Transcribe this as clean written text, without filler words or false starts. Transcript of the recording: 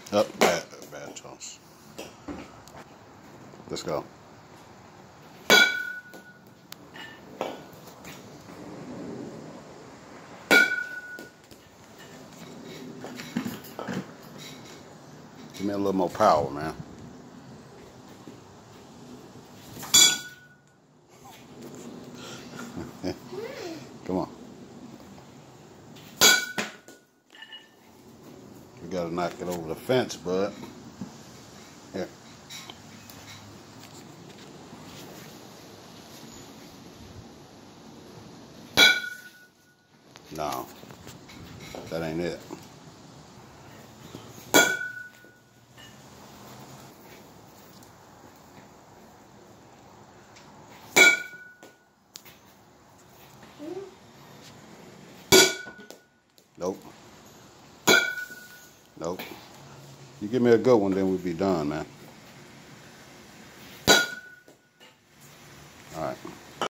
Up, bad toss. Let's go. Give me a little more power, man. Come on. We gotta knock it over the fence, bud. Here. No, that ain't it. Nope. Nope. You give me a good one, then we'll be done, man.